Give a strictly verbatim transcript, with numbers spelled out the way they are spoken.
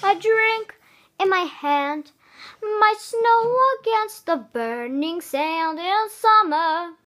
a drink in my hand, my snow against the burning sand in summer.